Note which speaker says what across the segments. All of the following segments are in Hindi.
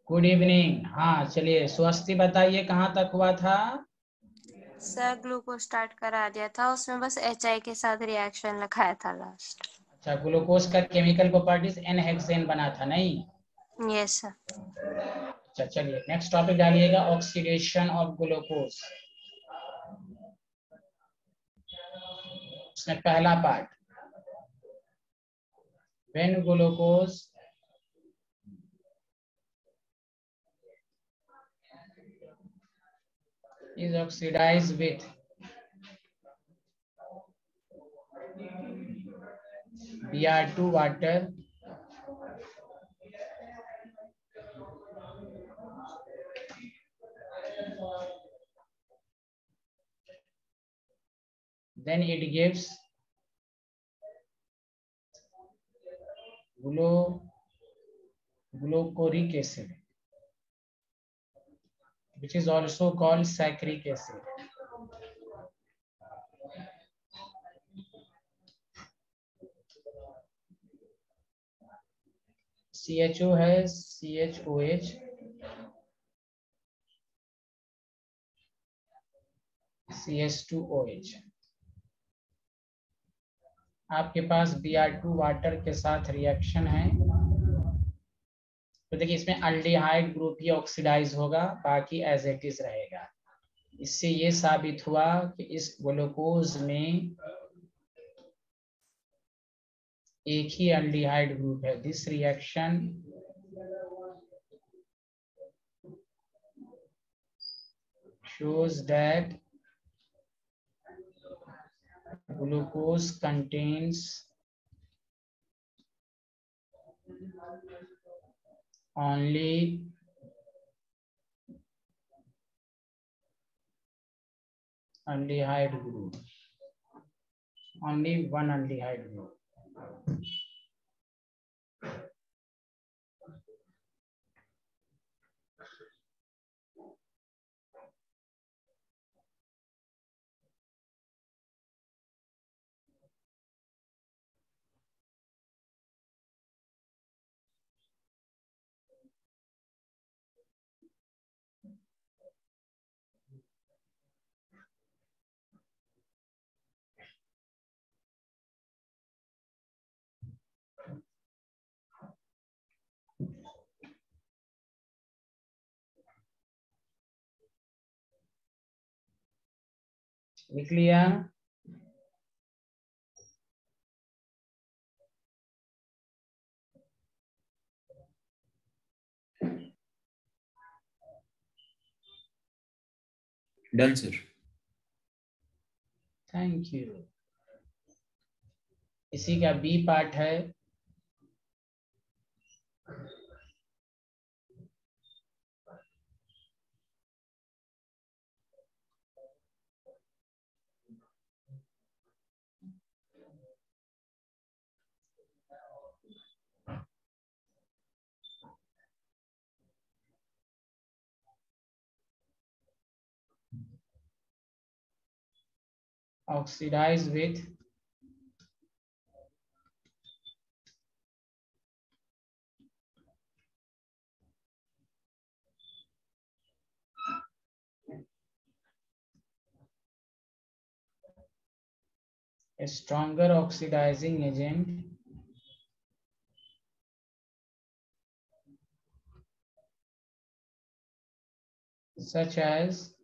Speaker 1: Good evening. हाँ चलिए, स्वस्ति बताइए कहाँ तक हुआ था?
Speaker 2: सर ग्लूकोज स्टार्ट करा दिया था, उसमें बस HI के साथ रिएक्शन लिखाया था लास्ट।
Speaker 1: अच्छा, ग्लूकोज का केमिकल प्रॉपर्टीज एन हेक्सेन बना था नहीं?
Speaker 2: Yes sir.
Speaker 1: अच्छा चलिए, नेक्स्ट टॉपिक डालिएगा, ऑक्सीडेशन ऑफ ग्लूकोज। उसमें पहला part, when glucose is oxidized with Br2 water, then it gives glucoric acid, which is also called saccharic acid. CHO है CHOH, CH2OH। आपके पास Br2 वाटर के साथ रिएक्शन है, तो देखिए इसमें अल्डिहाइड ग्रुप ही ऑक्सीडाइज होगा, बाकी एज इट इज रहेगा। इससे ये साबित हुआ कि इस ग्लूकोज में एक ही अल्डिहाइड ग्रुप है। This reaction shows that glucose contains only aldehyde group, only one aldehyde group। लिख लिया?
Speaker 3: Done sir.
Speaker 1: Thank you. इसी का बी पार्ट है, oxidize with a stronger oxidizing agent such as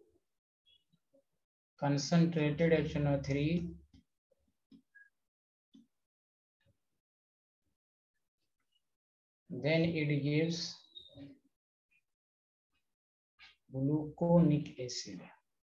Speaker 1: concentrated HNO3, then it gives gluconic acid।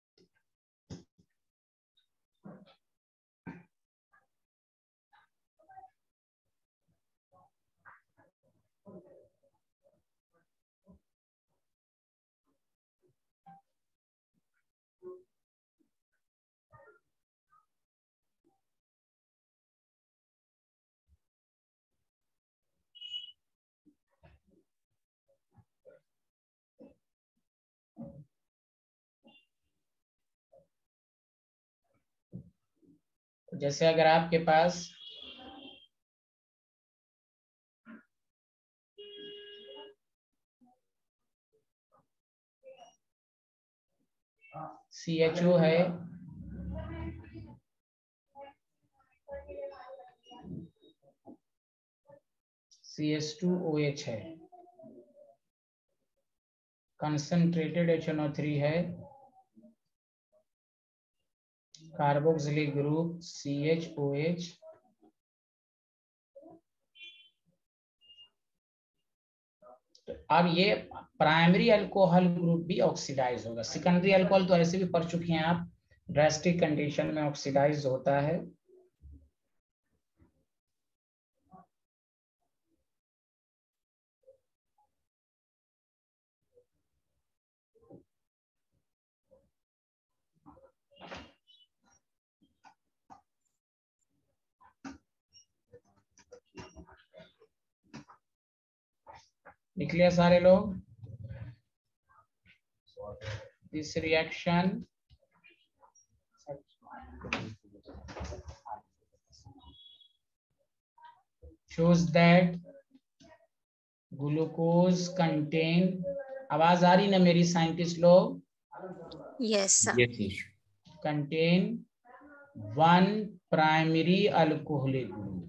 Speaker 1: जैसे अगर आपके पास CHO है, CH2OH है, कंसंट्रेटेड HNO3 है, कार्बोक्सिलिक ग्रुप CHOH, तो अब ये प्राइमरी अल्कोहल ग्रुप भी ऑक्सीडाइज होगा। सेकेंडरी अल्कोहल तो ऐसे भी पढ़ चुके हैं आप, ड्रास्टिक कंडीशन में ऑक्सीडाइज होता है। लिख लिया सारे लोग? This reaction shows that glucose contain, आवाज आ रही ना मेरी साइंटिस्ट लोग?
Speaker 2: Yes, sir.
Speaker 3: Yes, sir.
Speaker 1: contain one primary alcoholic group.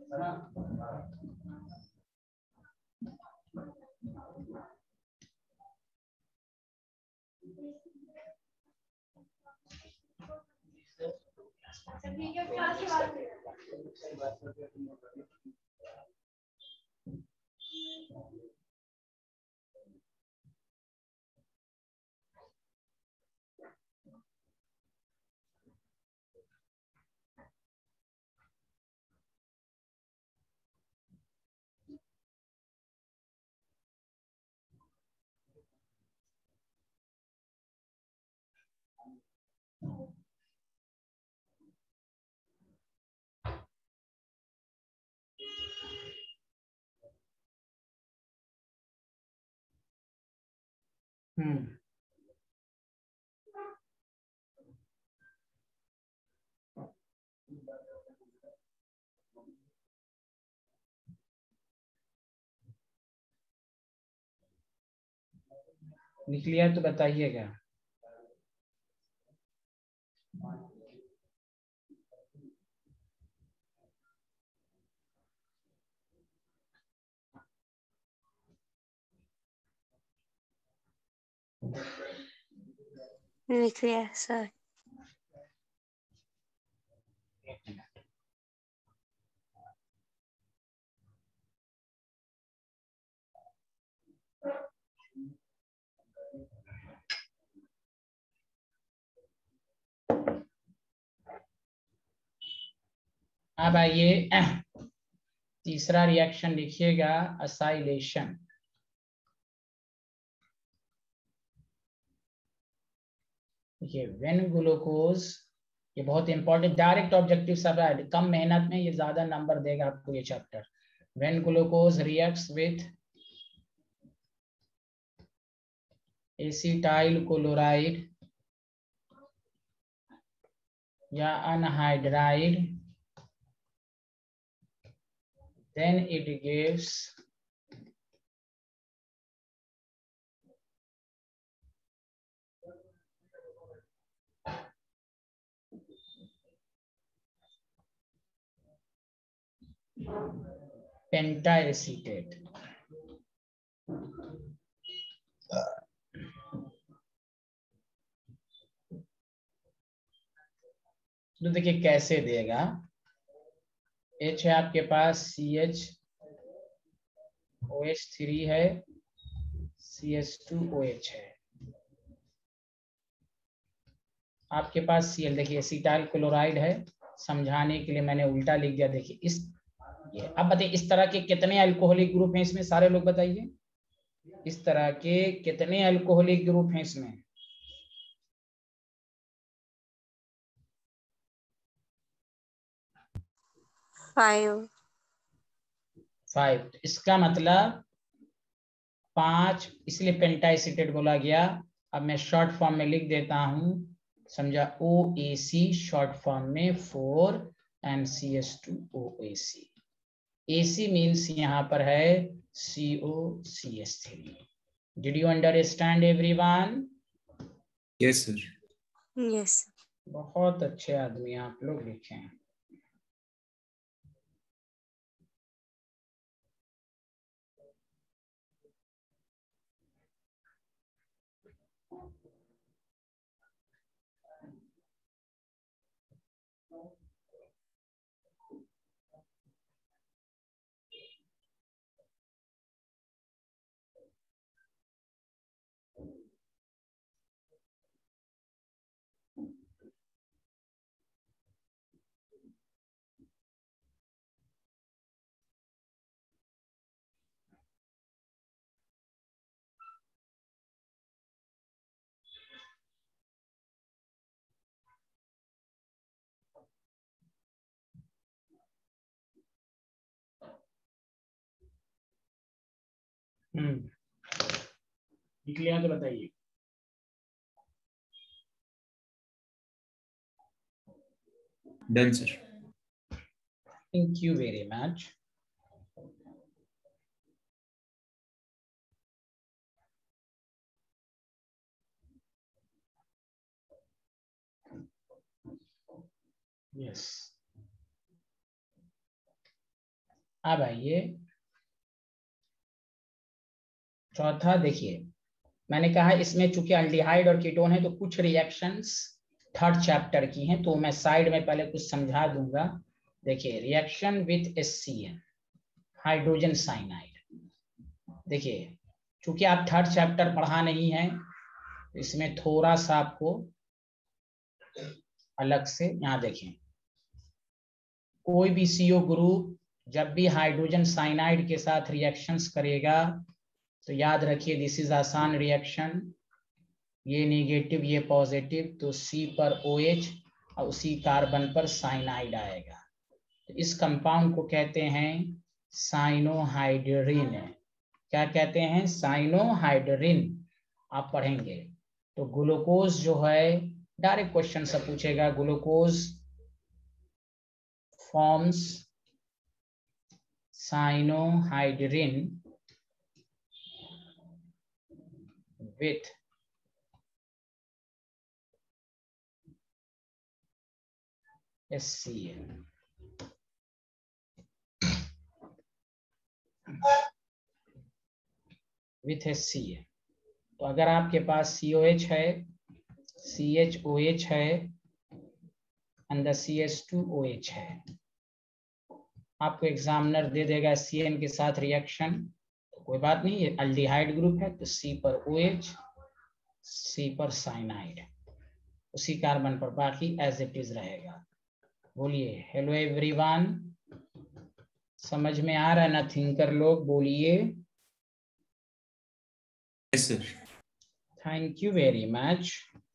Speaker 1: लिख लिया तो बताइएगा।
Speaker 2: लिख लिया सर।
Speaker 1: अब आइए तीसरा रिएक्शन लिखिएगा, असाइलेशन। देखिए व्हेन ग्लूकोज, ये बहुत इंपॉर्टेंट डायरेक्ट ऑब्जेक्टिव सब है, कम मेहनत में ये ज्यादा नंबर देगा आपको ये chapter. When glucose reacts with acetyl chloride या anhydride, then it gives pentacetate। तो देखिए कैसे देगा। H है आपके पास, CHOH3 है, CH2OH है, आपके पास Cl। देखिए एसिटाइल क्लोराइड है, समझाने के लिए मैंने उल्टा लिख दिया। देखिए इस ये अब बताइए इस तरह के कितने अल्कोहलिक ग्रुप हैं इसमें, सारे लोग बताइए। इस तरह के कितने अल्कोहलिक ग्रुप हैं इसमें? 5। इसका मतलब 5, इसलिए पेंटाइसिटेट बोला गया। अब मैं शॉर्ट फॉर्म में लिख देता हूं, समझा, OAC शॉर्ट फॉर्म में 4 and CH2OAC। AC मीन्स यहाँ पर है COCH3। Did you understand everyone?
Speaker 3: Yes, sir.
Speaker 2: Yes.
Speaker 1: बहुत अच्छे आदमी आप लोग लिखे हैं। लिख लिया तो बताइए।
Speaker 3: Done sir.
Speaker 1: Thank you very much. Yes, अब आइए चौथा। देखिए मैंने कहा इसमें चूंकि अल्डिहाइड और कीटोन है तो कुछ रिएक्शंस थर्ड चैप्टर की हैं, तो मैं साइड में पहले कुछ समझा दूंगा। देखिए reaction with HCl, hydrogen cyanide. देखिए चूंकि आप थर्ड चैप्टर पढ़ा नहीं है तो इसमें थोड़ा सा आपको अलग से यहाँ देखें, कोई भी CO ग्रुप जब भी हाइड्रोजन साइनाइड के साथ रिएक्शंस करेगा तो याद रखिए दिस इज आसान रिएक्शन, ये नेगेटिव ये पॉजिटिव, तो C पर OH और उसी कार्बन पर साइनाइड आएगा। तो इस कंपाउंड को कहते हैं साइनोहाइड्रिन। क्या कहते हैं? साइनोहाइड्रिन। आप पढ़ेंगे तो ग्लूकोज जो है, डायरेक्ट क्वेश्चन से पूछेगा, glucose forms cyanohydrin with HCl। With HCl, तो अगर आपके पास COH है, CHOH है एंड द CH2OH है, आपको एग्जामिनर दे देगा CN के साथ रिएक्शन, तो कोई बात नहीं, ये अल्डिहाइड ग्रुप है तो C पर OH, C पर साइनाइड, उसी कार्बन पर बाकी एज इट इज रहेगा। बोलिए हेलो एवरीवन, समझ में आ रहा है ना? थिंकर लोग बोलिए।
Speaker 3: Yes sir.
Speaker 1: Thank you very much.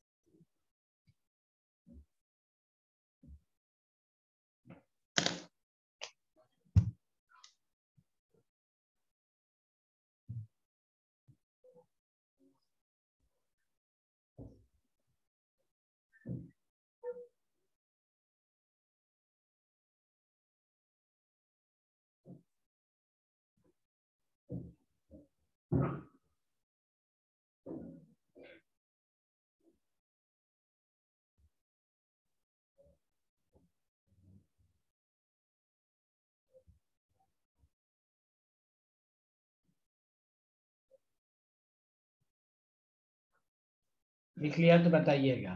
Speaker 1: लिख लिया तो बताइएगा।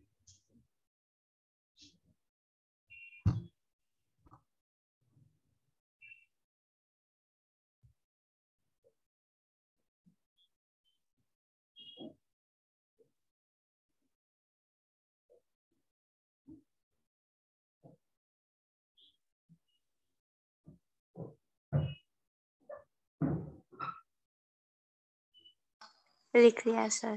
Speaker 2: लिख लिया सर।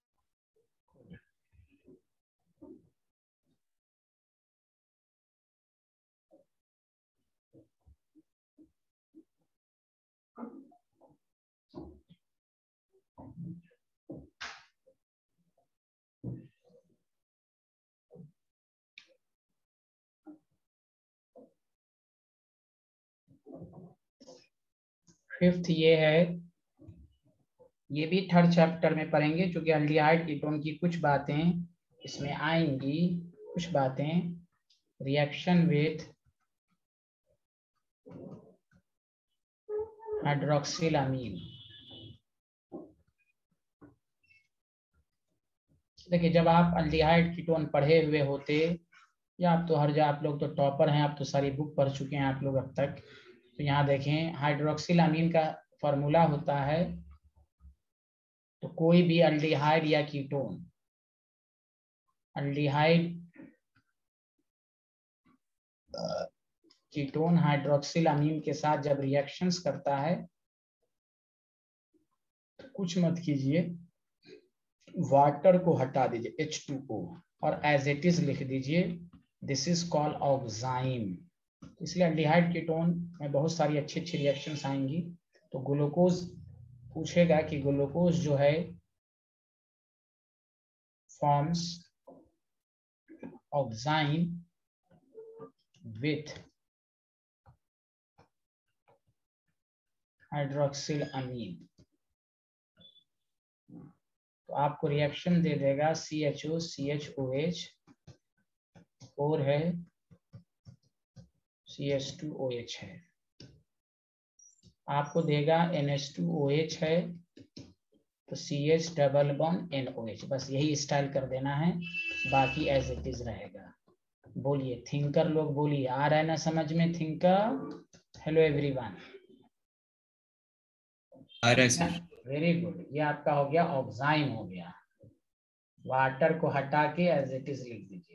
Speaker 1: फिफ्थ ये है, ये भी थर्ड चैप्टर में पढ़ेंगे, क्योंकि अल्डिहाइड कीटोन की कुछ बातें इसमें आएंगी कुछ बातें, रिएक्शन विथ हाइड्रोक्सिलामीन। देखिए जब आप अल्डिहाइड कीटोन पढ़े हुए होते, या आप तो आप लोग तो टॉपर हैं, आप तो सारी बुक पढ़ चुके हैं आप लोग अब तक, तो यहाँ देखें हाइड्रोक्सिलामीन का फॉर्मूला होता है, तो कोई भी अल्डिहाइड या कीटोन, अल्डिहाइड कीटोन हाइड्रोक्सिलामीन के साथ जब रिएक्शंस करता है, तो कुछ मत कीजिए, वाटर को हटा दीजिए H2O और एज इट इज लिख दीजिए दिस इज कॉल्ड ऑक्साइम। इसलिए अल्डिहाइड कीटोन में बहुत सारी अच्छी अच्छी रिएक्शंस आएंगी। तो ग्लूकोज पूछेगा कि ग्लूकोज जो है forms oxime with hydroxyl amine, तो आपको रिएक्शन दे देगा CHO CHOH, और है CH2OH है, आपको देगा NH2OH है, तो CH डबल बॉन्ड NOH, बस यही स्टाइल कर देना है, बाकी एज इट इज रहेगा। बोलिए थिंकर लोग, बोलिए आ रहा है ना समझ में थिंकर? हेलो एवरीवन,
Speaker 3: आ रहा है सर।
Speaker 1: Very good. ये आपका हो गया ऑक्साइम हो गया, वाटर को हटा के एज इट इज लिख दीजिए।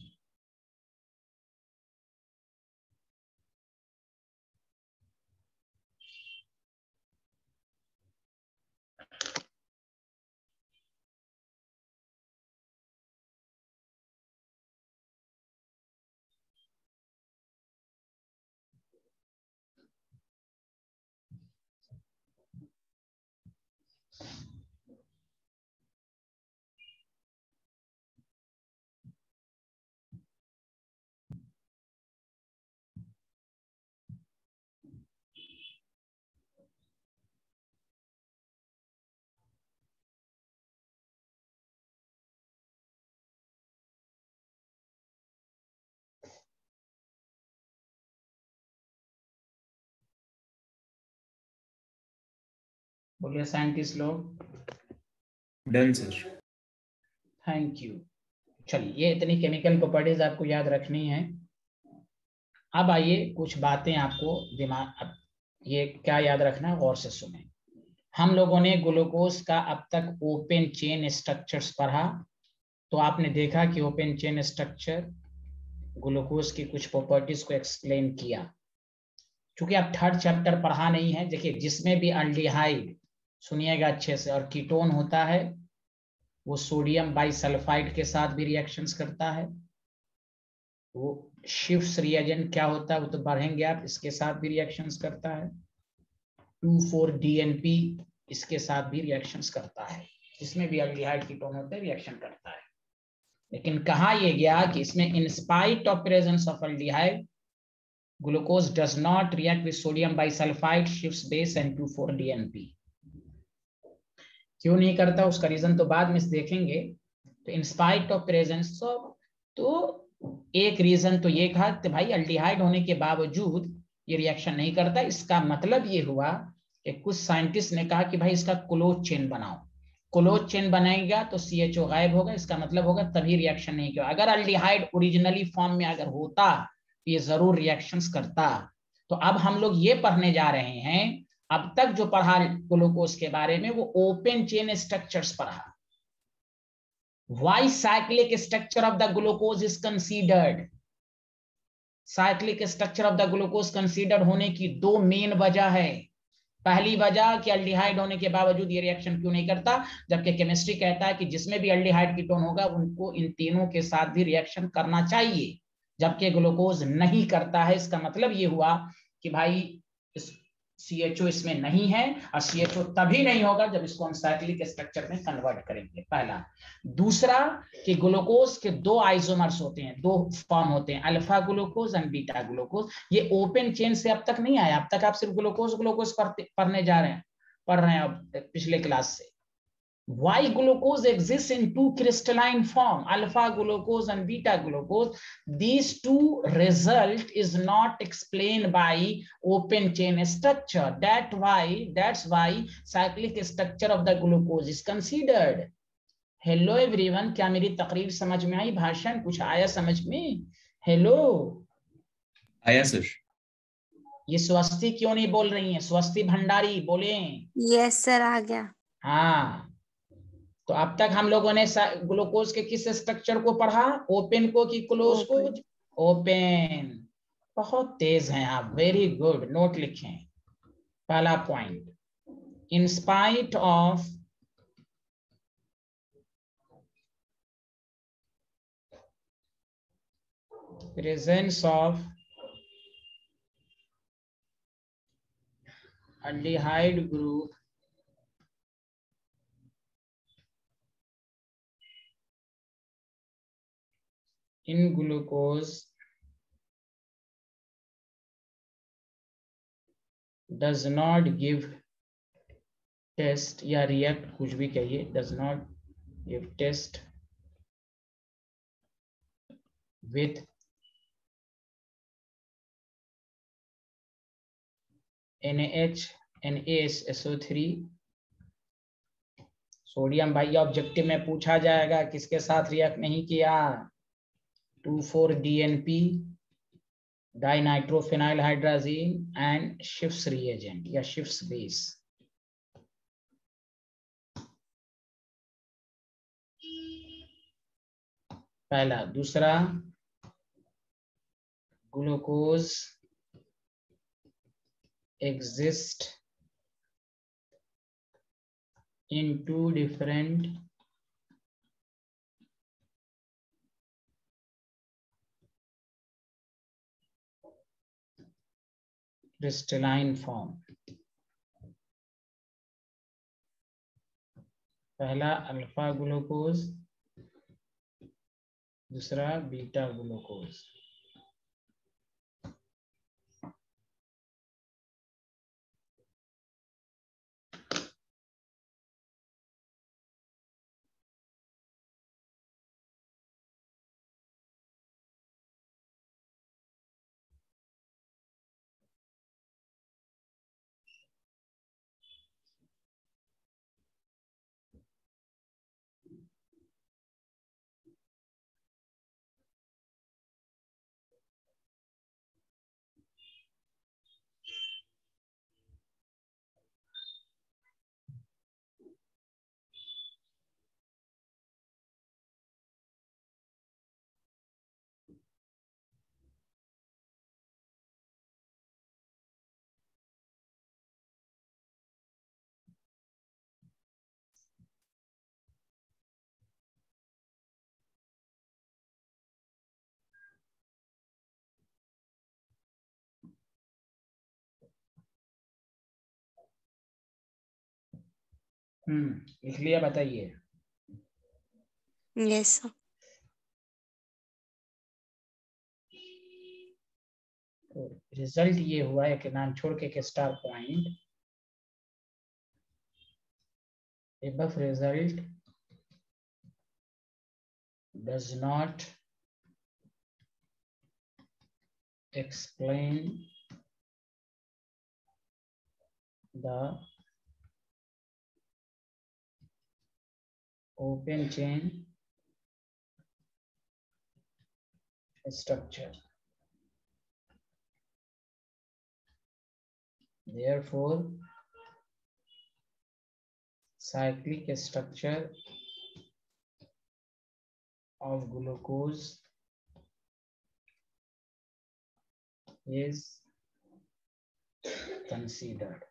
Speaker 1: बोलिए साइंटिस्ट लोग।
Speaker 3: Done sir.
Speaker 1: Thank you. चलिए ये इतनी केमिकल प्रॉपर्टीज आपको याद रखनी है। अब आइए कुछ बातें आपको दिमाग, अब ये क्या याद रखना है, गौर से सुने। हम लोगों ने ग्लूकोज का अब तक ओपन चेन स्ट्रक्चर्स पढ़ा, तो आपने देखा कि ओपन चेन स्ट्रक्चर ग्लूकोज की कुछ प्रॉपर्टीज को एक्सप्लेन किया। क्योंकि आप थर्ड चैप्टर पढ़ा नहीं है, देखिए जिसमें भी अल्डिहाइड, सुनिएगा अच्छे से, और कीटोन होता है, वो सोडियम बाइसल्फाइड के साथ भी रिएक्शंस करता है। वो शिफ्ट रिएजेंट क्या होता है वो तो बढ़ेंगे आप, इसके साथ भी रिएक्शंस करता है। 2,4-DNP इसके साथ भी रिएक्शंस करता है, इसमें भी अल्डिहाइड कीटोन होते हैं, रिएक्शन करता है। लेकिन कहा यह गया कि इसमें in spite of presence of aldehyde glucose does not react with sodium bisulfite, shifts base and 2,4-DNP। क्यों नहीं करता उसका रीजन तो बाद में देखेंगे। तो in spite of presence of, तो एक रीजन तो ये कहा कि भाई अल्डिहाइड होने के बावजूद ये रिएक्शन नहीं करता। इसका मतलब ये हुआ कि कुछ साइंटिस्ट ने कहा कि भाई इसका क्लोज चेन बनाओ, क्लोज चेन बनाएगा तो CHO गायब होगा, इसका मतलब होगा तभी रिएक्शन नहीं किया। अगर अल्डिहाइड ओरिजिनली फॉर्म में अगर होता ये जरूर रिएक्शंस करता। तो अब हम लोग ये पढ़ने जा रहे हैं, अब तक जो पढ़ा ग्लूकोज के बारे में वो ओपन चेन स्ट्रक्चर्स पढ़ा। Why cyclic structure of the glucose is considered, cyclic structure of the glucose considered होने की दो मेन वजह है। पहली वजह कि अल्डिहाइड होने के बावजूद ये रिएक्शन क्यों नहीं करता, जबकि केमिस्ट्री कहता है कि जिसमें भी अल्डिहाइड कीटोन होगा उनको इन तीनों के साथ भी रिएक्शन करना चाहिए, जबकि ग्लूकोज नहीं करता है। इसका मतलब ये हुआ कि भाई इस CHO इसमें नहीं है, और CHO तभी नहीं होगा जब इसको हम साइक्लिक स्ट्रक्चर में कन्वर्ट करेंगे, पहला। दूसरा कि ग्लूकोज के दो आइसोमर्स होते हैं, दो फॉर्म होते हैं, alpha glucose and beta glucose. ये ओपन चेन से अब तक नहीं आया, अब तक आप सिर्फ ग्लूकोज ग्लूकोज पढ़ने जा रहे हैं, पढ़ रहे हैं अब पिछले क्लास से। Why glucose exists in two crystalline form, alpha glucose and beta glucose? These two result is not explained by open chain structure. That's why cyclic structure of the glucose is considered. Hello everyone, क्या मेरी तकरीर समझ में आई? भाषण कुछ आया समझ में? हेलो,
Speaker 3: आया सर।
Speaker 1: ये स्वस्ति क्यों नहीं बोल रही हैं? स्वस्ति भंडारी बोले।
Speaker 2: यस सर, आ गया।
Speaker 1: हाँ, तो अब तक हम लोगों ने ग्लूकोज के किस स्ट्रक्चर को पढ़ा? ओपन को कि क्लोज को? ओपन। बहुत तेज हैं आप, वेरी गुड। नोट लिखें। पहला point, in spite of presence of aldehyde group in glucose does not give test या react, कुछ भी कहिए, does not give test with NaH, NaSO3 sodium. भाई ऑब्जेक्टिव में पूछा जाएगा किसके साथ रिएक्ट नहीं किया? 2,4-DNP, डाइनाइट्रोफिनाइलहाइड्राजीन एंड शिफ्स रिएजेंट या शिफ्स बेस। पहला। दूसरा, glucose exist in two different crystalline form. पहला अल्फा ग्लूकोज, दूसरा बीटा ग्लूकोज। लिख लिया? बताइए।
Speaker 2: Yes sir.
Speaker 1: तो रिजल्ट ये हुआ है कि नाम छोड़ के star point, above result does not explain the open chain structure. Therefore, cyclic structure of glucose is considered.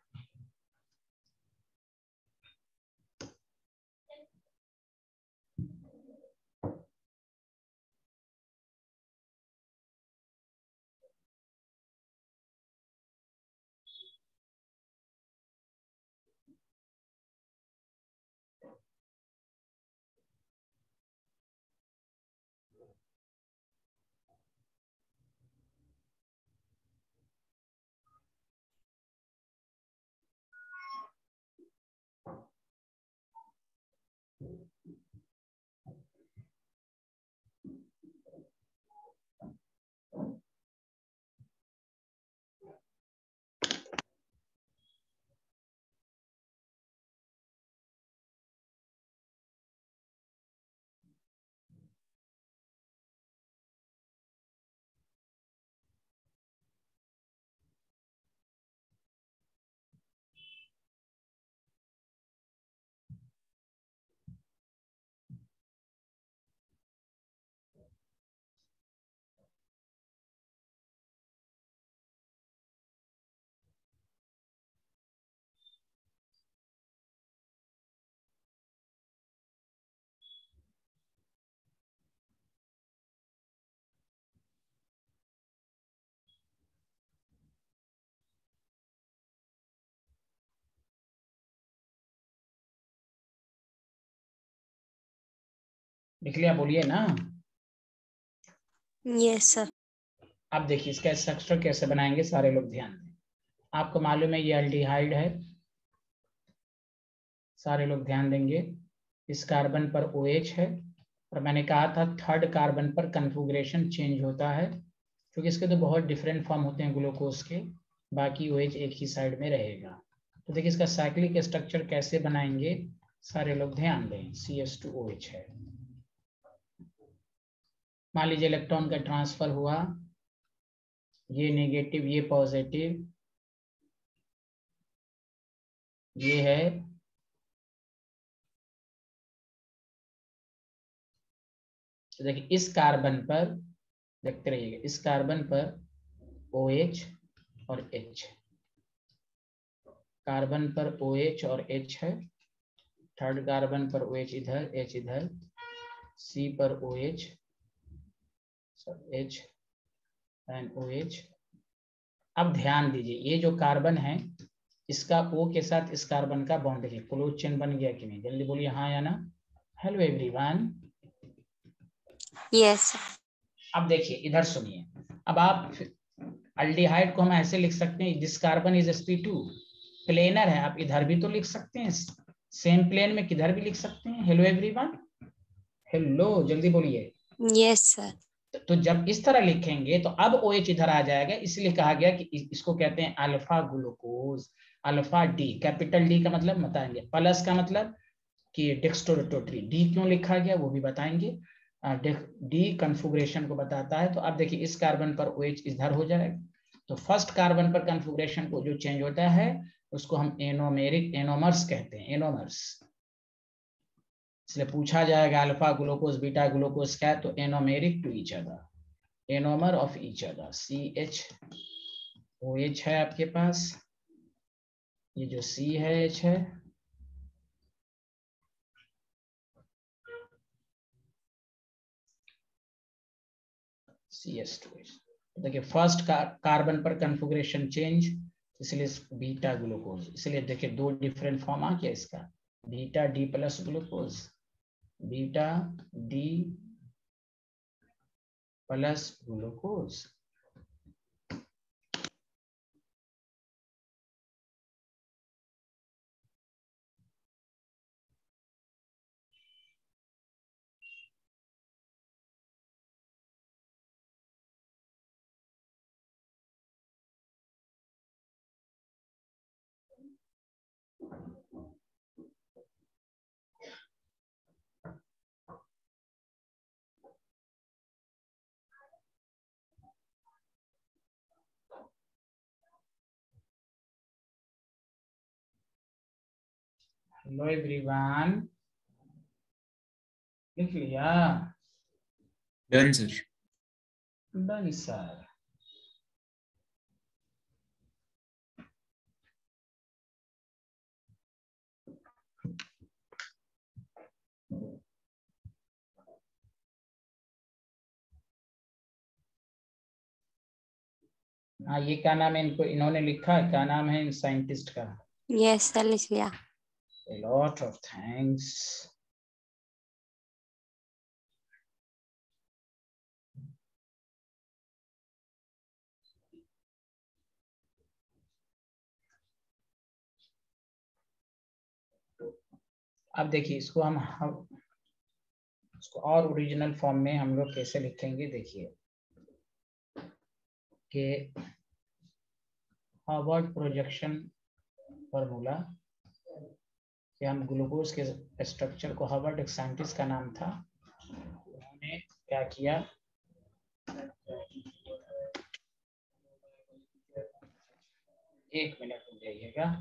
Speaker 1: लिख लिया? बोलिए ना।
Speaker 2: Yes sir.
Speaker 1: अब देखिए इसका स्ट्रक्चर कैसे बनाएंगे, सारे लोग ध्यान दें। आपको मालूम है ये एल्डिहाइड है, सारे लोग ध्यान देंगे। इस कार्बन पर OH है, और मैंने कहा था थर्ड कार्बन पर कन्फिगरेशन चेंज होता है, क्योंकि इसके तो बहुत डिफरेंट फॉर्म होते हैं ग्लूकोज के, बाकी OH एक ही साइड में रहेगा। तो देखिए इसका साइक्लिक स्ट्रक्चर कैसे बनाएंगे, सारे लोग ध्यान दें। CH2OH है, मान लीजिए इलेक्ट्रॉन का ट्रांसफर हुआ, ये नेगेटिव ये पॉजिटिव, ये है तो देखिए इस कार्बन पर, देखते रहिएगा, इस कार्बन पर OH और H, कार्बन पर OH और H है, थर्ड कार्बन पर OH इधर, H इधर, C पर OH, H एंड OH। अब ध्यान दीजिए ये जो कार्बन है इसका O के साथ इस कार्बन का बॉन्ड है, क्लोज चेन बन गया कि नहीं? जल्दी बोलिए हाँ या ना। Hello everyone.
Speaker 2: यस।
Speaker 1: अब देखिए इधर सुनिए, अब आप अल्डिहाइड को हम ऐसे लिख सकते हैं, this carbon is sp2, planar है, आप इधर भी तो लिख सकते हैं, सेम प्लेन में किधर भी लिख सकते हैं। हेलो एवरीवन, हेलो जल्दी बोलिए।
Speaker 2: Yes sir.
Speaker 1: तो जब इस तरह लिखेंगे तो अब OH इधर आ जाएगा, इसलिए कहा गया कि इसको कहते हैं alpha glucose. Alpha D, capital D का मतलब बताएंगे, प्लस का मतलब कि डेक्स्ट्रोरोटरी, डी क्यों लिखा गया वो भी बताएंगे। डी कन्फिगरेशन को बताता है। तो अब देखिए इस कार्बन पर OH इधर हो जाएगा, तो फर्स्ट कार्बन पर कन्फिगरेशन को जो चेंज होता है उसको हम एनोमर्स कहते हैं, एनोमर्स। इसलिए पूछा जाएगा अल्फा ग्लूकोज बीटा ग्लूकोज क्या है, तो anomeric to each other, anomer of each other. CH OH है आपके पास, ये जो C है H है, CS2H। देखिए फर्स्ट कार्बन पर कन्फिगरेशन चेंज, इसलिए बीटा ग्लूकोज। इसलिए देखिए दो डिफरेंट फॉर्म आ गया इसका, beta D plus glucose, beta D plus glucose. Hello everyone, लिख लिया?
Speaker 3: Done, sir.
Speaker 1: Done sir. हाँ ये क्या नाम है, इनको इन्होंने लिखा, क्या नाम है इन साइंटिस्ट का?
Speaker 2: यस सर, लिख लिया।
Speaker 1: A lot of thanks. अब देखिए इसको हम इसको और ओरिजिनल फॉर्म में हम लोग कैसे लिखेंगे, देखिए कि हार्वर्ड प्रोजेक्शन फॉर्मूला कि हम ग्लूकोज के स्ट्रक्चर को, हार्वर्ड एक साइंटिस्ट का नाम था, उन्होंने क्या किया, एक मिनट रुक जाइएगा।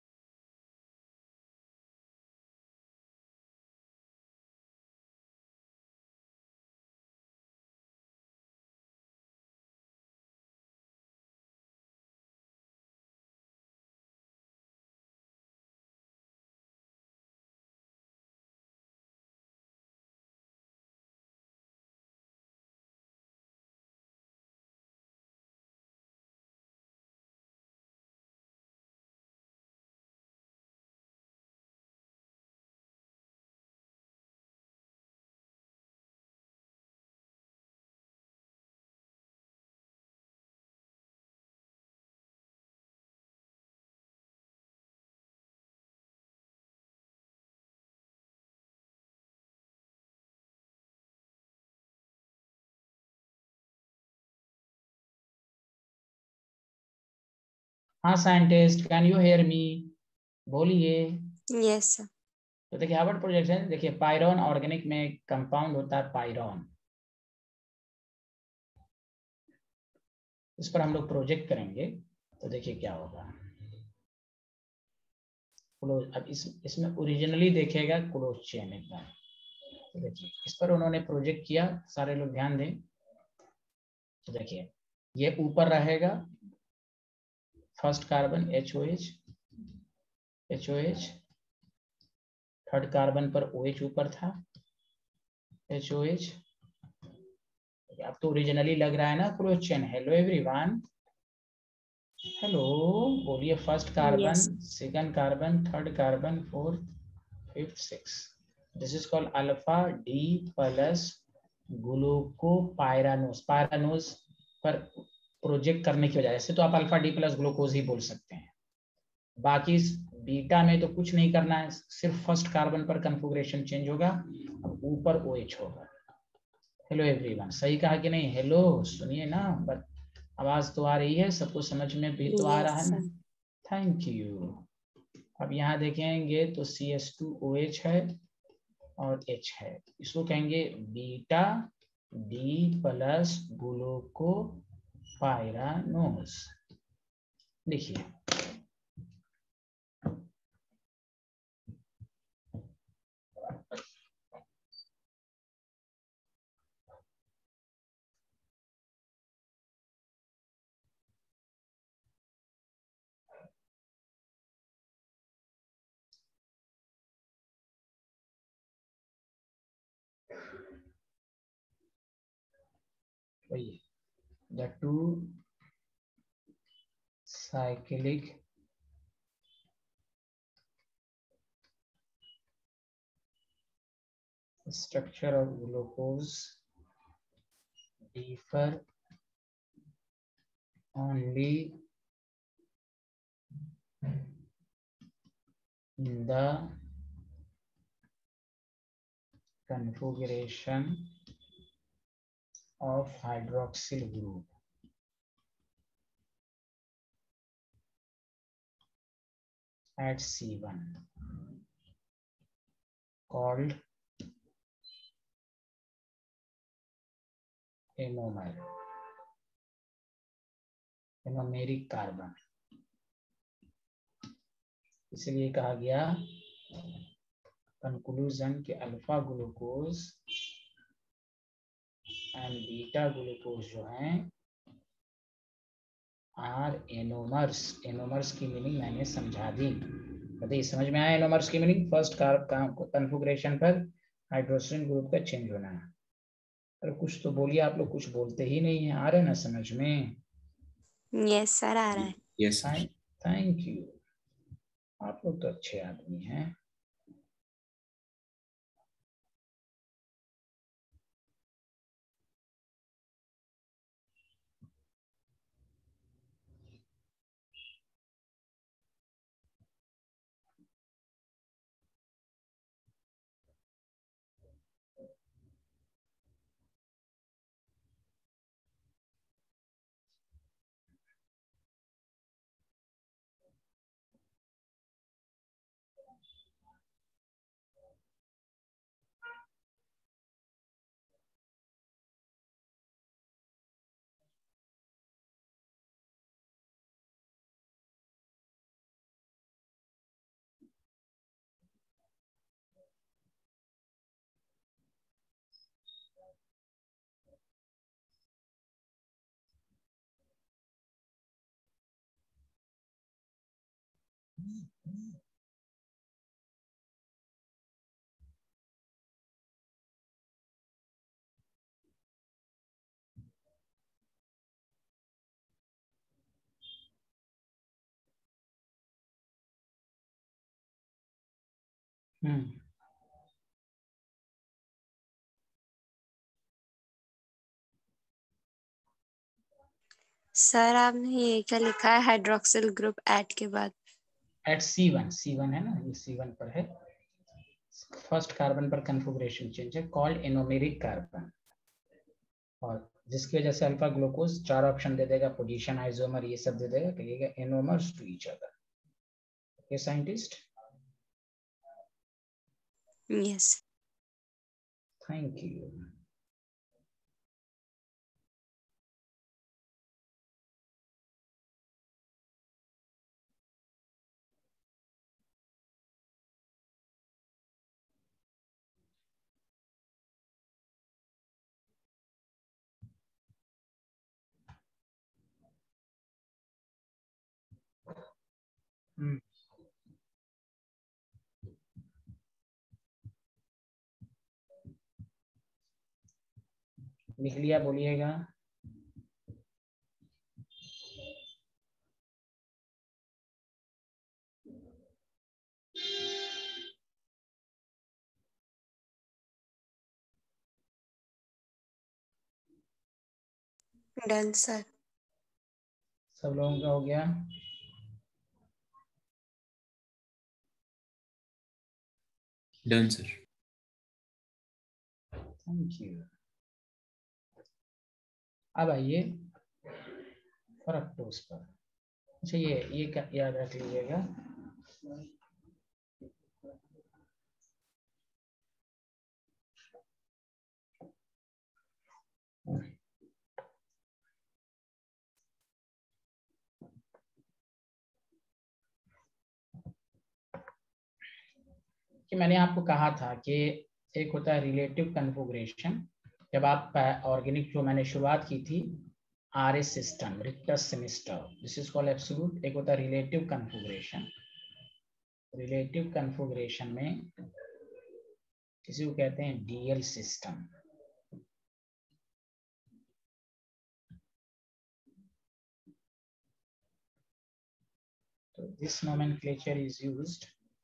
Speaker 1: हाँ scientist, can you hear me, बोलिए।
Speaker 2: Yes sir.
Speaker 1: तो देखिए हार्वर्ड प्रोजेक्शन, देखिए पायरॉन ऑर्गेनिक में कंपाउंड होता है पायरॉन, इस पर हम लोग प्रोजेक्ट करेंगे तो देखिए क्या होगा। क्लोज, अब इसमें ओरिजिनली देखेगा क्लोज चेन एकदम। तो देखिए इस पर उन्होंने प्रोजेक्ट किया, सारे लोग ध्यान दें। तो देखिए ये ऊपर रहेगा, first carbon HOH, third carbon पर OH ऊपर था, HOH। अब तो ओरिजिनली लग रहा है ना close chain. Hello everyone, hello बोलिए। First carbon,
Speaker 2: yes.
Speaker 1: Second carbon, third carbon, fourth, fifth, six. This is called alpha D plus glucopyranose. Pyranose पर प्रोजेक्ट करने की वजह से तो आप अल्फा डी प्लस ग्लूकोज ही बोल सकते हैं। बाकी बीटा में तो कुछ नहीं करना है, सिर्फ फर्स्ट कार्बन पर कन्फिग्रेशन चेंज होगा, अब ऊपर OH होगा। हेलो एवरीवन, सही कहा कि नहीं? हेलो सुनिए ना, बट आवाज तो आ रही है, सबको समझ में भी तो आ
Speaker 2: यस
Speaker 1: रहा है ना।
Speaker 2: सर।
Speaker 1: Thank you. अब यहाँ देखेंगे तो CH2OH है और H है, इसको कहेंगे beta D plus glucopyranose. देखिए वही, the two cyclic structure of glucose differ only in the configuration of hydroxyl group at C1 called anomer, anomeric carbon. इसलिए कहा गया कंक्लूजन के alpha glucose and beta glucose जो हैं आर एनोमर्स। एनोमर्स की मीनिंग मैंने समझा दी, बताइए समझ में आया एनोमर्स की मीनिंग? फर्स्ट कन्फिग्रेशन पर हाइड्रोजन ग्रुप का चेंज होना है। अरे कुछ तो बोलिए, आप लोग कुछ बोलते ही नहीं है, आ रहे ना समझ में?
Speaker 2: यस सर, आ रहा है।
Speaker 3: Yes, sir.
Speaker 1: थैंक यू, आप लोग तो अच्छे आदमी हैं।
Speaker 2: सर आपने ये क्या लिखा है हाइड्रोक्सिल ग्रुप एट के बाद?
Speaker 1: एट C1 है ना, ये C1 पर है। फर्स्ट कार्बन पर कन्फिगरेशन चेंज है, कॉल्ड एनोमेरिक कार्बन, और जिसकी वजह से अल्फा ग्लूकोज 4 ऑप्शन दे देगा, पोजीशन, आइसोमर, ये सब दे देगा, कहिएगा anomers to each other. Okay scientist,
Speaker 2: yes.
Speaker 1: Thank you. लिख लिया, बोलिएगा।
Speaker 2: Done sir.
Speaker 1: सब लोगों का हो गया?
Speaker 3: Done, sir.
Speaker 1: Thank you. अब आइए फ्रक्टोज पर। अच्छा, ये याद रख लीजिएगा, कि मैंने आपको कहा था कि एक होता है रिलेटिव कन्फिगरेशन। जब आप ऑर्गेनिक, जो मैंने शुरुआत की थी, RS system, rectus sinister, this is called absolute. एक होता है रिलेटिव कन्फिगरेशन। रिलेटिव कन्फिगरेशन में किसी को कहते हैं DL सिस्टम। तो this nomenclature is used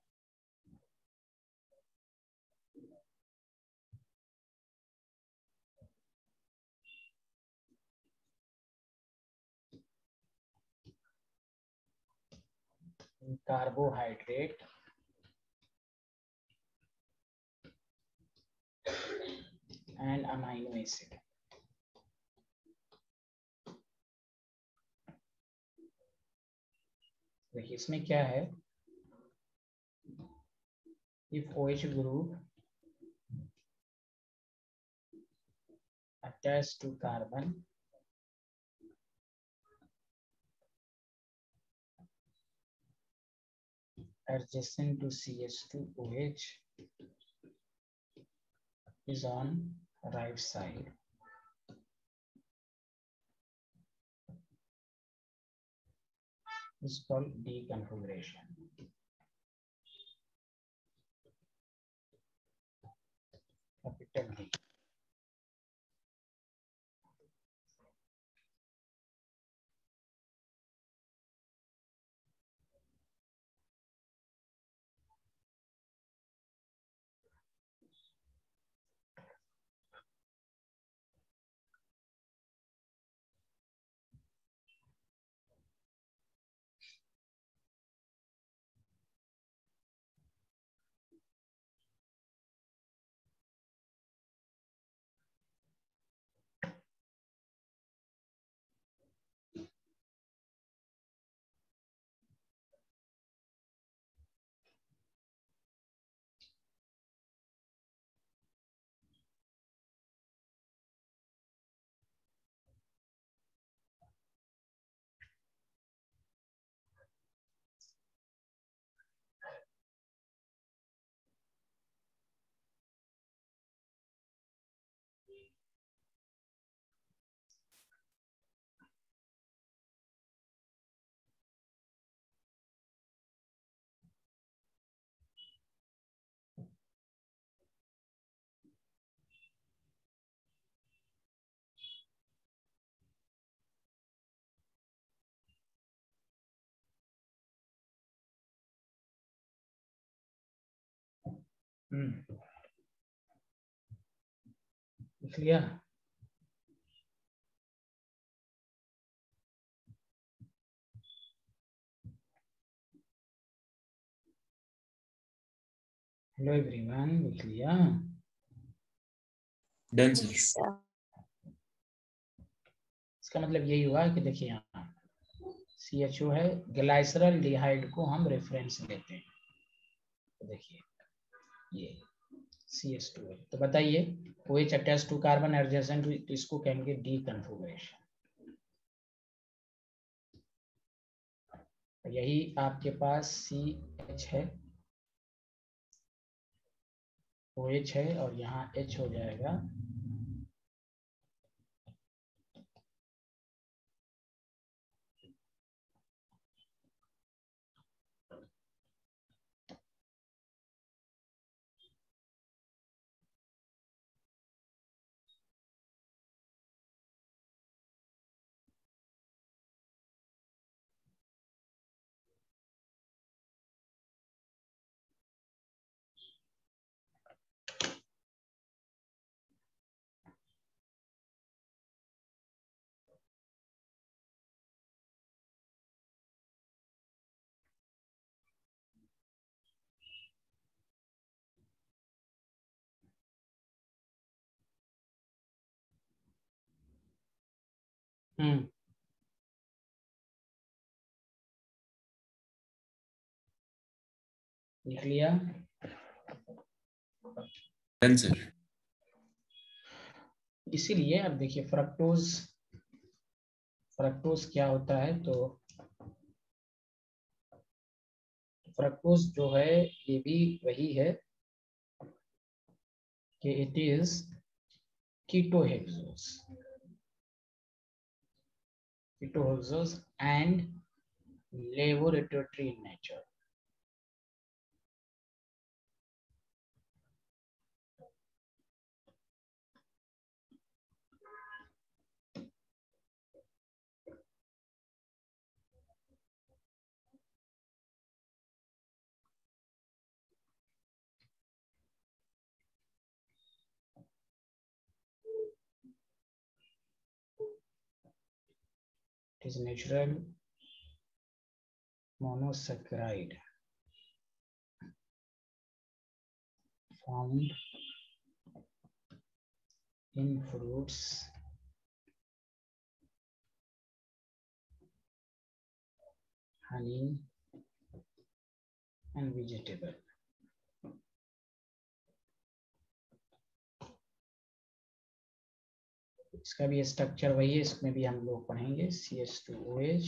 Speaker 1: in carbohydrate and amino acid. देखिए इसमें क्या है, if OH group attached to carbon adjacent to CH2OH is on right side, is called D configuration. Capital D. लिख लिया? हेलो एवरीवन, लिख लिया?
Speaker 3: Done,
Speaker 2: Yes,
Speaker 3: sir.
Speaker 2: sir.
Speaker 1: इसका मतलब यही हुआ कि देखिए यहाँ CHO है, ग्लाइसरल डिहाइड को हम रेफरेंस लेते हैं। तो देखिए ये CH2 है, तो बताइए OH attach to carbon adjacent, तो इसको कहेंगे डी कन्फिगरेशन। यही आपके पास CH है, OH है और यहाँ H हो जाएगा। लिख लिया?
Speaker 3: Done, sir.
Speaker 1: इसीलिए अब देखिए फ्रक्टोज क्या होता है, तो फ्रक्टोज जो है ये भी वही है कि it is ketohexose and laevorotatory in nature. It is natural monosaccharide found in fruits, honey and vegetable. इसका भी स्ट्रक्चर वही है, इसमें भी हम लोग पढ़ेंगे। CH2OH,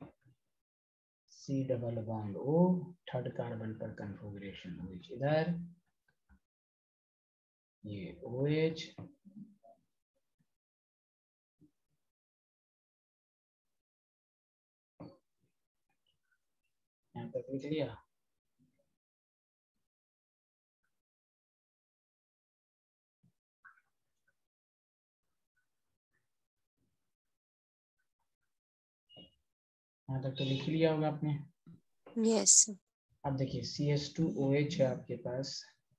Speaker 1: C double bond O, third carbon पर कन्फिगरेशन OH इधर, ये OH, यहाँ तक लिख लिया? यहाँ तक तो लिख लिया होगा आपने।
Speaker 2: Yes, sir.
Speaker 1: अब देखिए CH2OH है आपके पास,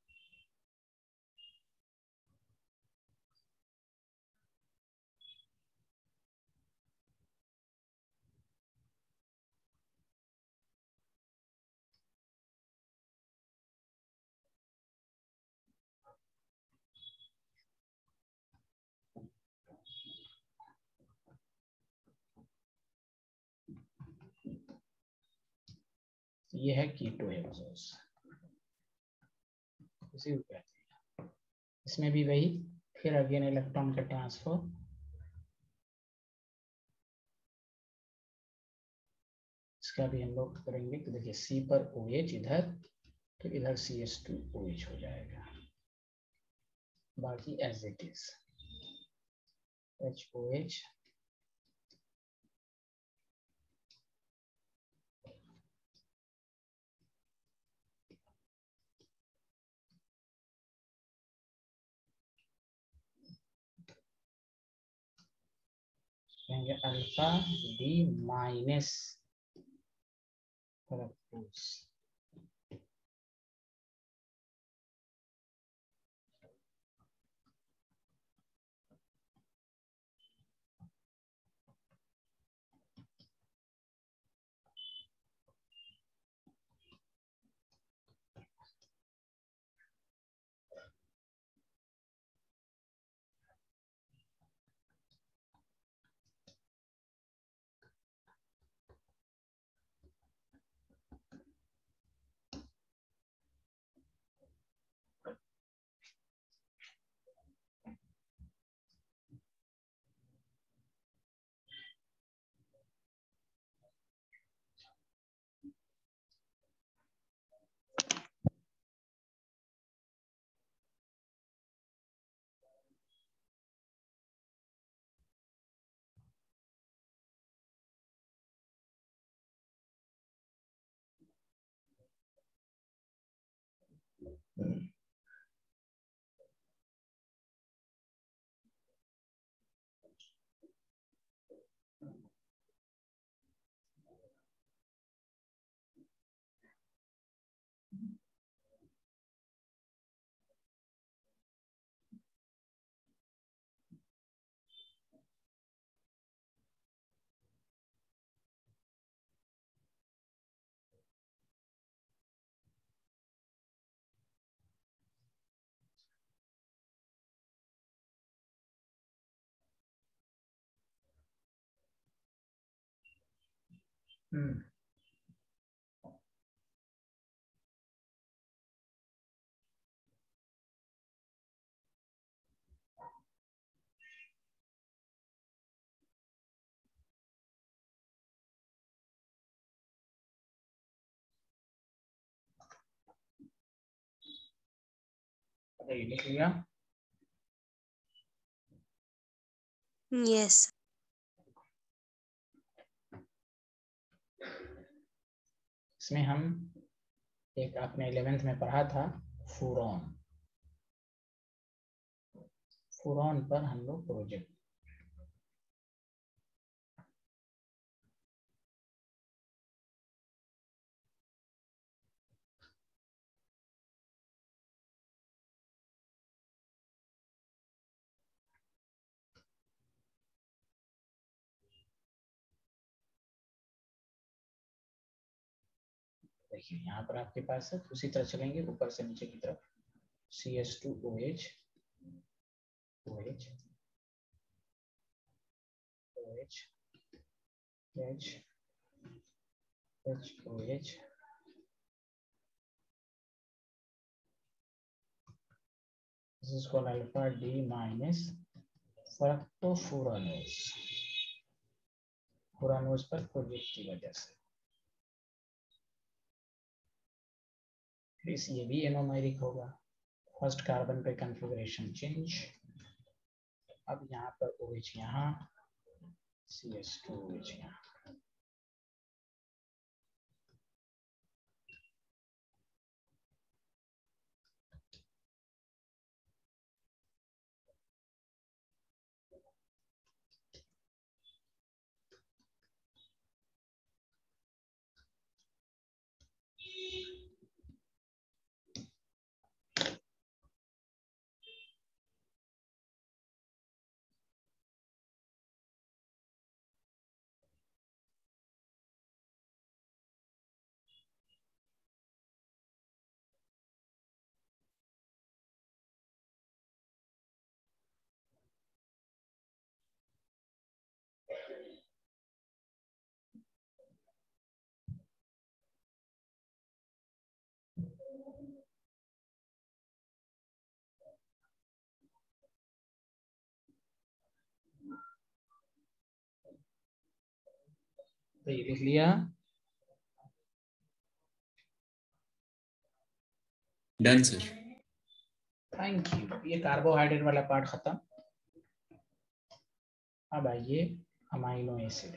Speaker 1: ये है कीटोहेक्सोस, इसी को कहते हैं। इसमें भी वही, फिर अगेन इलेक्ट्रॉन का ट्रांसफर, इसका भी हम लोग करेंगे। तो देखिए C पर OH इधर, तो इधर CH2OH हो जाएगा, बाकी as it is HOH, alpha D minus fructose. ये लिख लिया।
Speaker 2: यस।
Speaker 1: इसमें हम एक आपने 11th में पढ़ा था फूरॉन, फूरॉन पर हम लोग प्रोजेक्ट देखिए यहाँ पर आपके पास है, उसी तरह चलेंगे ऊपर से नीचे की तरफ। CH2OH OH OH H HOH this is called alpha D minus fructofuranoase, फुरानोज पर प्रोजेक्ट की वजह से। इस ये भी एनोमेरिक होगा। फर्स्ट कार्बन पे कॉन्फ़िगरेशन चेंज। अब यहाँ पर OH यहाँ, CH2OH यहाँ। तो ये लिख लिया।
Speaker 3: Done sir.
Speaker 1: Thank you. ये कार्बोहाइड्रेट वाला पार्ट खत्म। अब आइए अमाइनो एसिड।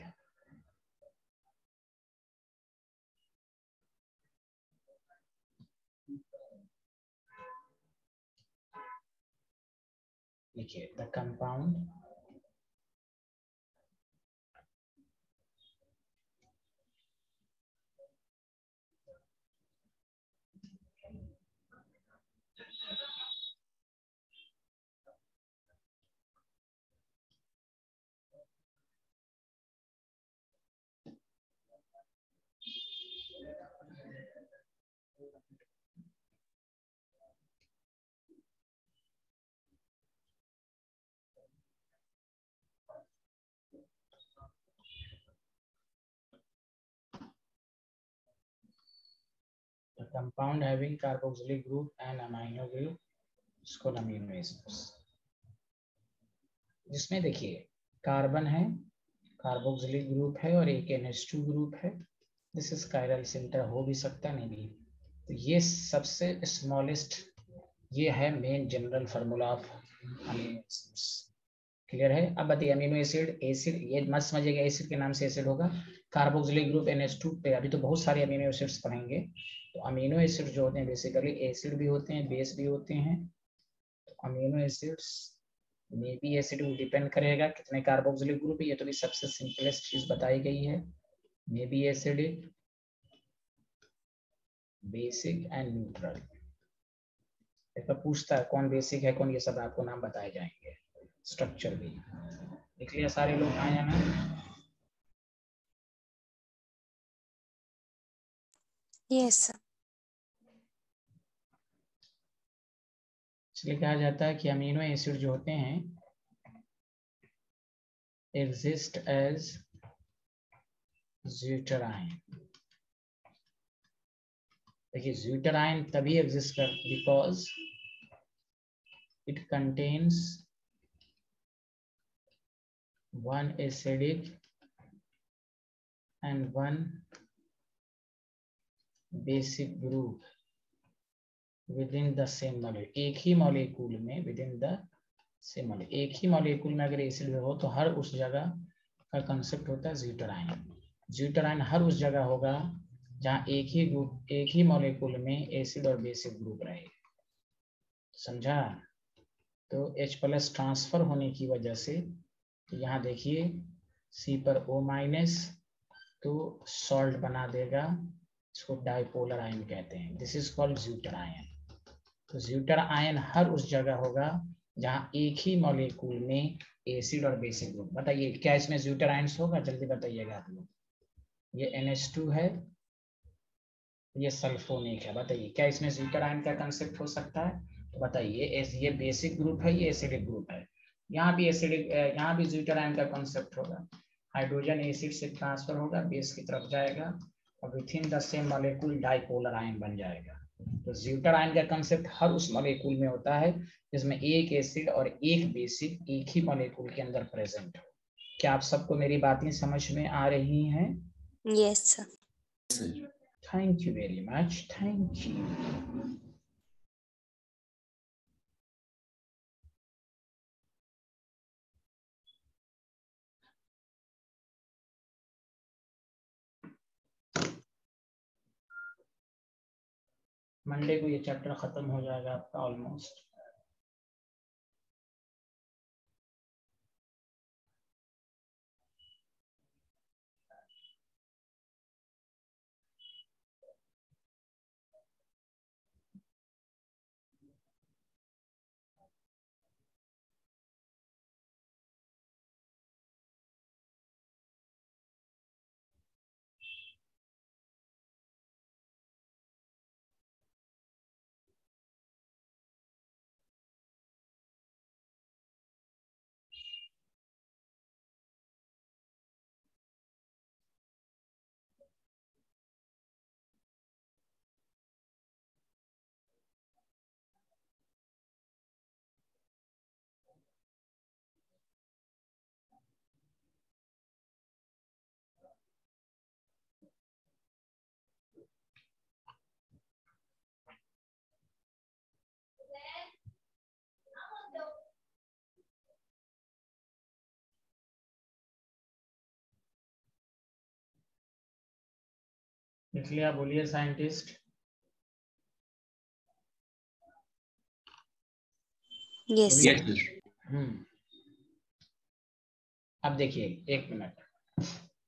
Speaker 1: लिखिए the compound the compound having carboxylic group and amino group is called amino acids। जिसमें देखिए कार्बन है, कार्बोक्सिलिक ग्रुप है और एक NH2 ग्रुप है। दिस इज कायरल सेंटर हो भी सकता नहीं भी। तो ये सबसे स्मॉलेस्ट, ये है main general formula of amino acids. Clear है? अब बताइए अमीनो एसिड, एसिड ये मत समझिएगा एसिड के नाम से एसिड होगा। कार्बोक्सिलिक ग्रुप NH2 पे अभी तो बहुत सारे अमीनो एसिड्स पढ़ेंगे। तो अमीनो एसिड जो होते हैं बेसिकली एसिड भी होते हैं, बेस भी होते हैं। तो अमीनो एसिड्स में भी एसिड डिपेंड करेगा कितने कार्बोक्सिलिक ग्रुप है, ये तो भी सबसे सिंपलेस्ट चीज बताई गई है। May be acidic, basic and neutral. तो पूछता है कौन बेसिक है कौन, ये सब आपको नाम बताए जाएंगे, स्ट्रक्चर भी लिख लिया सारे लोग, आया ना?
Speaker 2: Yes sir.
Speaker 1: इसलिए कहा जाता है कि अमीनो एसिड जो होते हैं एग्जिस्ट एज ज़्यूटराइन। देखिए ज़्यूटराइन तभी एग्जिस्ट कर because it contains one acidic and one basic group within the same molecule। एक ही मॉलिक्यूल में within the same molecule, एक ही मॉलिक्यूल में अगर एसिड हो तो हर उस जगह का कंसेप्ट होता है ज़्यूटराइन। ज़्यूटराइन हर उस जगह होगा जहाँ एक ही ग्रुप, एक ही मॉलिक्यूल में एसिड और बेसिक ग्रुप रहे। समझा? तो H+ ट्रांसफर होने की वजह से, तो यहाँ देखिए C पर O- तो सॉल्ट बना देगा, इसको डाइपोलर आयन कहते हैं। This is called zwitterion. तो ज़्यूटर आयन हर उस जगह होगा जहां एक ही मॉलिक्यूल में एसिड और बेसिक ग्रुप। बताइए क्या इसमें ज़्यूटर आयन्स होगा? जल्दी बताइएगा आप लोग। ये NH2 है, ये सल्फोनिक है। बताइए क्या इसमें ज़्यूटर आयन का कंसेप्ट हो सकता है? तो बताइए ये बेसिक ग्रुप है, ये एसिडिक ग्रुप है। यहाँ भी एसिडिक, यहाँ भी ज़्यूटर आयन का कंसेप्ट होगा। हाइड्रोजन एसिड से ट्रांसफर होगा, बेस की तरफ जाएगा और within the same molecule dipolar ion बन जाएगा। तो ज़्यूटर आयन का कंसेप्ट हर उस मॉलिक्यूल में होता है जिसमें एक एसिड और एक बेसिक एक ही मॉलिक्यूल के अंदर प्रेजेंट हो। क्या आप सबको मेरी बातें समझ में आ रही हैं?
Speaker 2: Yes sir.
Speaker 1: Thank you very much, thank you. Monday को ये चैप्टर खत्म हो जाएगा आपका ऑलमोस्ट। लिख लिया? बोलिए scientist.
Speaker 2: Yes
Speaker 3: Yes,
Speaker 2: sir.
Speaker 3: sir.
Speaker 1: अब देखिए एक मिनट।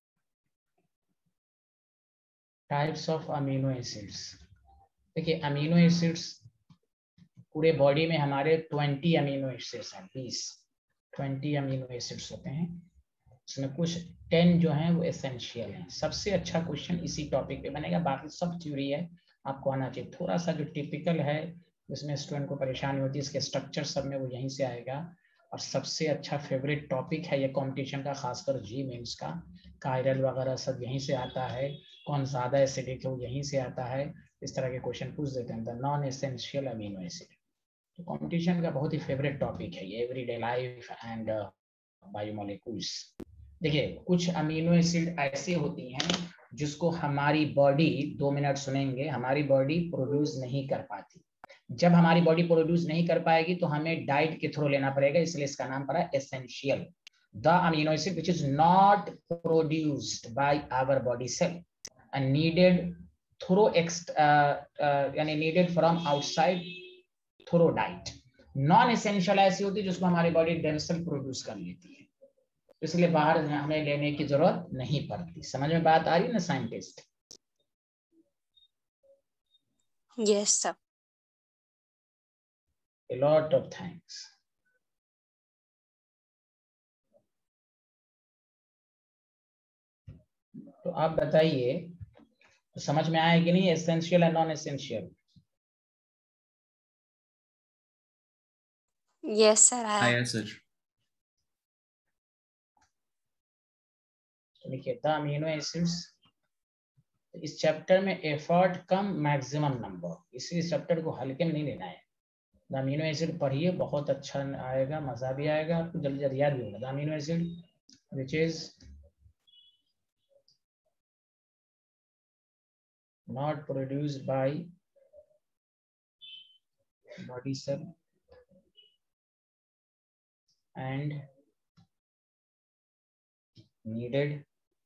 Speaker 1: Types of amino acids. देखिए अमीनो एसिड्स पूरे बॉडी में हमारे 20 अमीनो एसिड्स हैं, 20 अमीनो एसिड्स होते हैं। उसमें कुछ 10 जो हैं वो एसेंशियल हैं। सबसे अच्छा क्वेश्चन इसी टॉपिक पे बनेगा, बाकी सब थ्योरी है, आपको आना चाहिए। थोड़ा सा जो टिपिकल है जिसमें स्टूडेंट को परेशानी होती है, इसके स्ट्रक्चर सब में वो यहीं से आएगा। और सबसे अच्छा फेवरेट टॉपिक है ये कंपटीशन का, खासकर जी मेंस का। कायरल वगैरह सब यहीं से आता है, कौन ज़्यादा एसिडिक है वो यहीं से आता है। इस तरह के क्वेश्चन पूछ देते हैं, the non essential amino acid. तो कंपटीशन का बहुत ही फेवरेट टॉपिक है ये, एवरीडे लाइफ एंड बायोमोलिक्यूल्स। देखिए कुछ अमीनो एसिड ऐसी होती हैं जिसको हमारी बॉडी, 2 मिनट सुनेंगे, हमारी बॉडी प्रोड्यूस नहीं कर पाती। जब हमारी बॉडी प्रोड्यूस नहीं कर पाएगी तो हमें डाइट के थ्रू लेना पड़ेगा, इसलिए इसका नाम पड़ा essential. The amino acid which is not produced by our body cell and needed through यानी needed from outside through diet. Non essential ऐसी होती है जिसको हमारी बॉडी डेंसल प्रोड्यूस कर लेती है, इसलिए बाहर हमें लेने की जरूरत नहीं पड़ती। समझ में बात आ रही है ना scientist?
Speaker 2: Yes sir.
Speaker 1: A lot of thanks. तो आप बताइए, तो समझ में आया कि नहीं essential and non essential?
Speaker 2: Yes sir आया।
Speaker 3: आया सर।
Speaker 1: तो लिखिए द अमीनो एसिड्स, इस चैप्टर में एफर्ट कम मैक्सिमम नंबर, इसी चैप्टर को हल्के में नहीं लेना है। द अमीनो एसिड पढ़िए, बहुत अच्छा आएगा, मजा भी आएगा आपको, जल्दी जल्दी याद भी होगा। The amino acid which is not produced by body cell and needed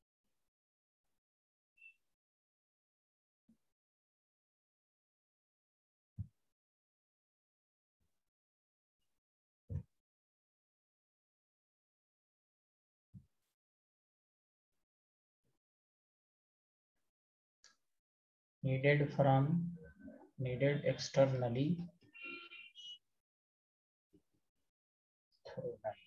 Speaker 1: needed externally through diet.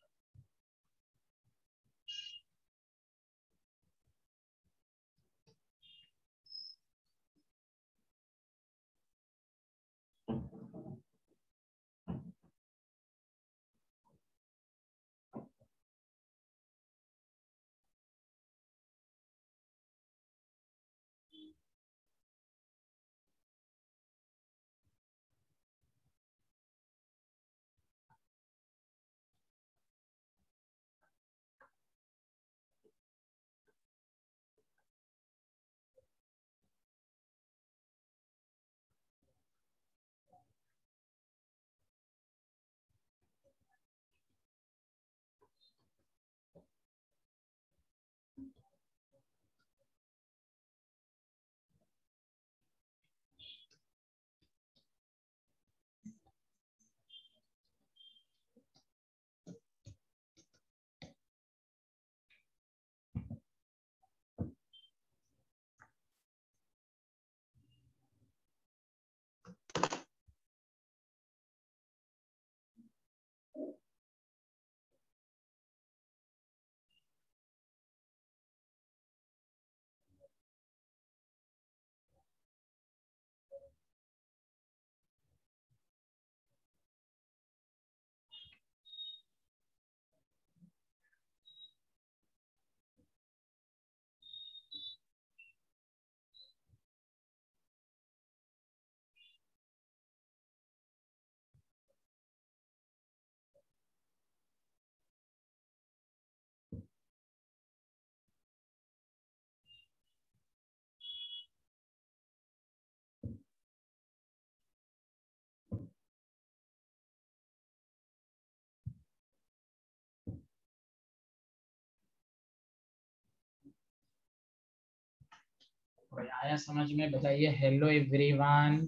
Speaker 1: आया समझ में? बताइए हेलो एवरीवन।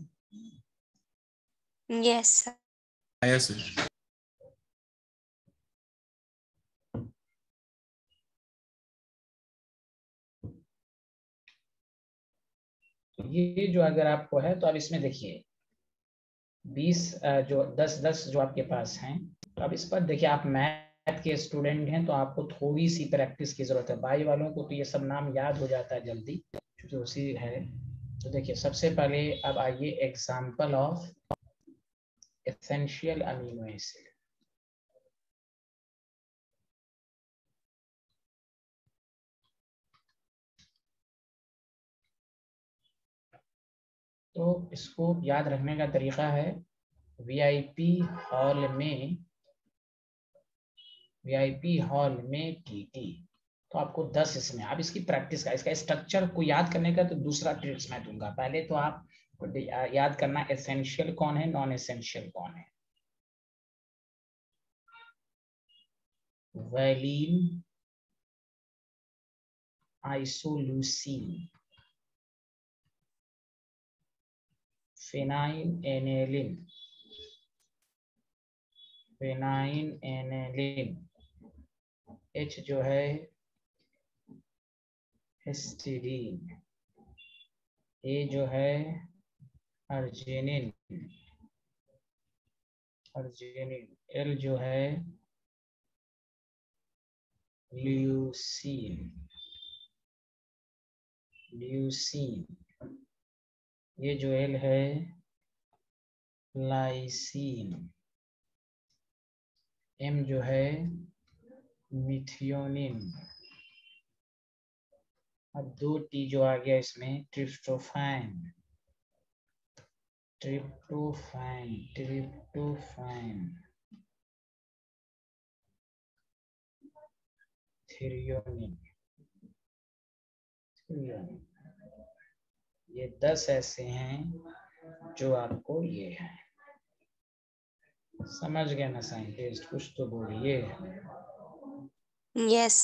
Speaker 2: Yes sir.
Speaker 3: आया सर।
Speaker 1: ये जो अगर आपको है तो अब इसमें देखिए 20 जो 10 जो आपके पास हैं, तो अब इस पर देखिए, आप मैथ के स्टूडेंट हैं तो आपको थोड़ी सी प्रैक्टिस की जरूरत है। बाई वालों को तो ये सब नाम याद हो जाता है जल्दी, क्योंकि उसी है। तो देखिए सबसे पहले अब आइए example of essential amino acid. तो इसको याद रखने का तरीका है, वीआईपी हॉल में टीटी। तो आपको 10 इसमें, आप इसकी प्रैक्टिस का, इसका स्ट्रक्चर को याद करने का तो दूसरा ट्रिक्स मैं दूंगा। पहले तो आप याद करना एसेंशियल कौन है, नॉन एसेंशियल कौन है। Valine, isoleucine, phenylalanine, phenylalanine. H जो है हिस्टीडीन, A जो है अर्जिनिन, अर्जिनिन। L जो है ल्यूसीन, ल्यूसीन। ये जो L है लाइसीन। M जो है मिथियोनिन। अब 2 T जो आ गया इसमें tryptophan, tryptophan, tryptophan. Threonine, threonine. ये 10 ऐसे हैं जो आपको ये है। समझ गए ना साइंटिस्ट? कुछ तो बोलिए।
Speaker 2: यस।